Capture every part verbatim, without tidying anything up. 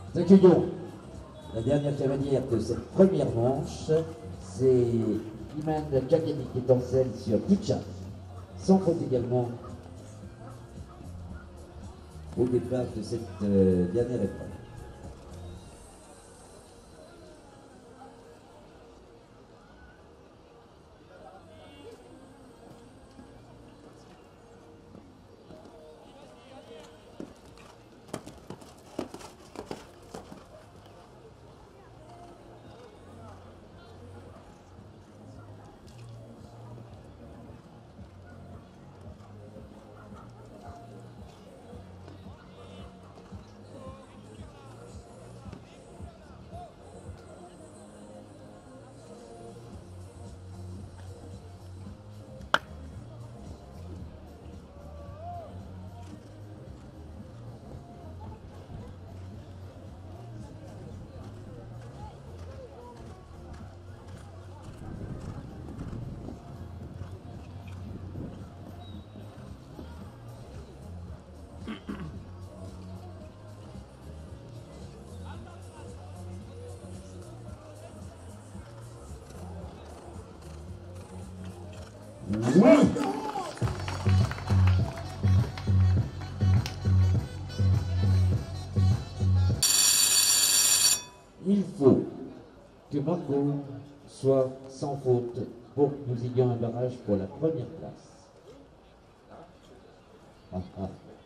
Nous accueillons la dernière cavalière de cette première manche, c'est Iman Djakani qui est en selle sur Ticha, sans faute également au départ de cette euh, dernière épreuve. Oui. Il faut que Margot soit sans faute pour que nous ayons un barrage pour la première place. Ah, ah.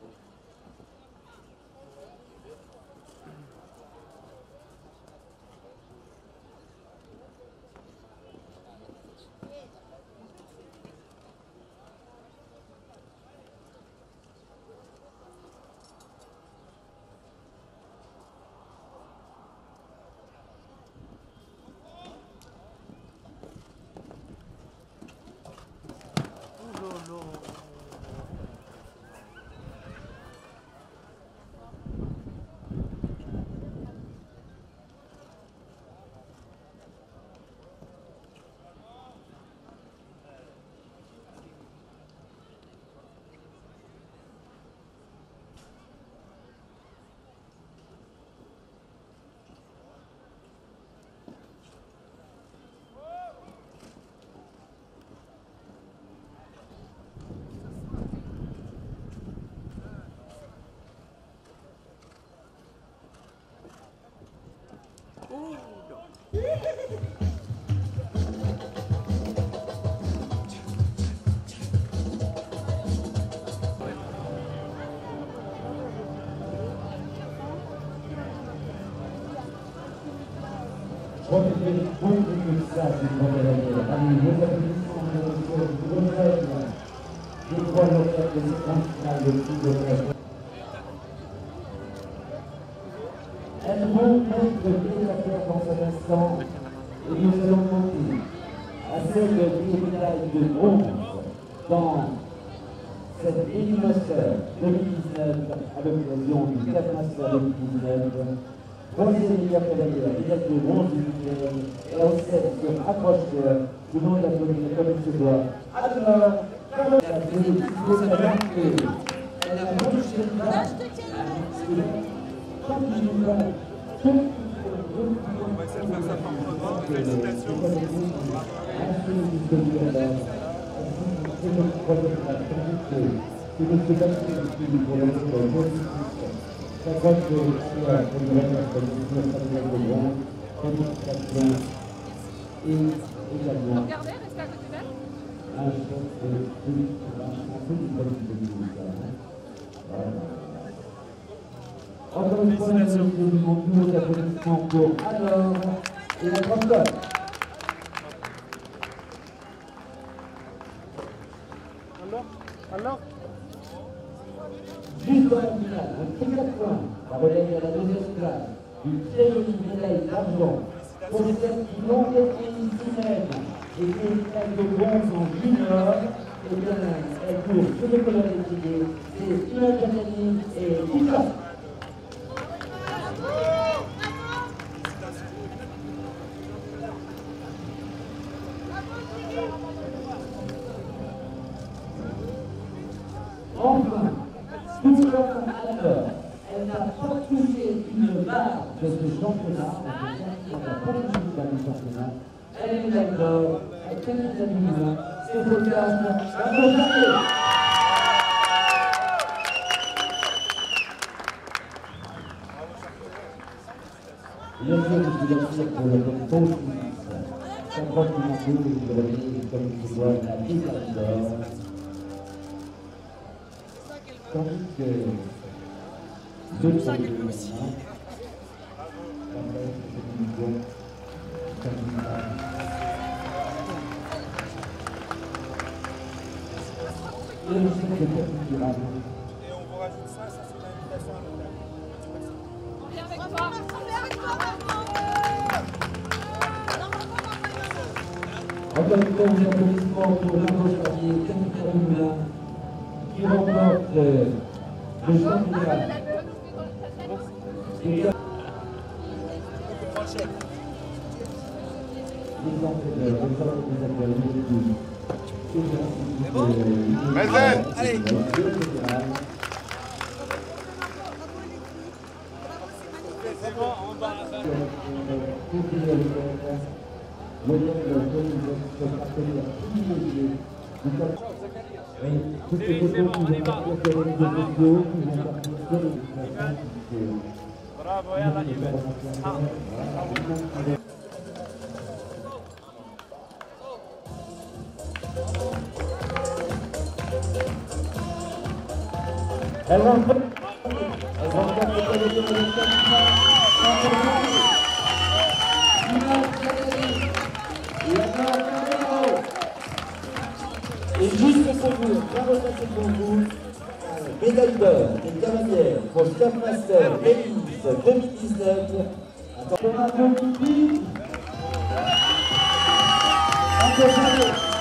Je crois que c'est beaucoup de ça, c'est pour la Allez, vos applaudissements, je regrette. Je crois le fait que c'est un final de tout de fait. Elles vont mettre les affaires dans cet instant et nous allons monter à celle du médaille de bronze dans cette Élimaster deux mille dix-neuf à l'occasion du quatre Master deux mille dix-neuf. Troisième meilleur cavalier, médaille de bronze du week-end, et en sept sur accrocheur, tout le monde l'applaudit comme il se doit. Alors, Carole a fait le petit peu de la langue, elle a bougé le bras, comme je ne vois pas, on va essayer de faire ça proprement. Félicitations. C'est le Sébastien qui nous pour ça croit que c'est la première exposition de bronze, félicitations et également regardez, restez à côté d'elle. un chef de plus un peu du politique de l'État. Encore une fois, nous avons tous les applaudissements pour alors et la grande cote. Alors Alors Juste dans la finale, le premier point, la relève à la deuxième place, une très jolie médaille d'argent pour celle qui l'ont été ici même et qui est une de bronze en junior. Et bien, elle court sur le colonel étudié, c'est Iman Djakani et Ticha. Enfin, tout comme alors, elle n'a pas touché une phare de ce championnat, on se la première finale du championnat, elle est médaille d'or, elle est médaille d'or, c'est Sofiane Lambourdier. Le jeu de Sylvester pour le tempo, cinquante minutes de l'année, comme il se voit, la médaille d'or. Tandis que deux pour le gouvernement, et le cycle de technique durable. Et on vous rajoute ça, ça c'est l'invitation à l'hôtel. On vient avec toi, on vient avec toi maintenant. Encore une fois, les applaudissements pour Jean-Paul Charlier, technicien Moulin, qui remporte euh, le championnat. Et Allez. C'est bon, on va. Bravo, yalla Yves. Elle remporte Elle remporte le qualifié de et juste pour vous, bravo, ça c'est pour vous, médaille d'or des cavalières pour Surfmaster Belize deux mille dix-neuf. Attention à vous, Kiki.